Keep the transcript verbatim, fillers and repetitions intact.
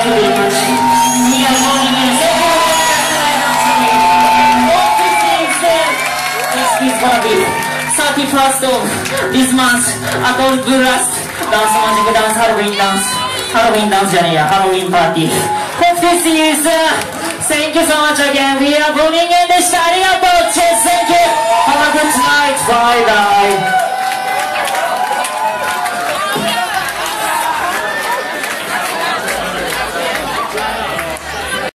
you very much. We are going in. Next is gonna be thirty-first of this month. Adult Blast Dance Magic Dance Halloween Dance. Halloween Dance じゃねえや、Halloween Party. Hope to see you soon. Thank you so much again. We are going in でした。ありがとう。Cheers. Thank you. Have a good night. Bye bye.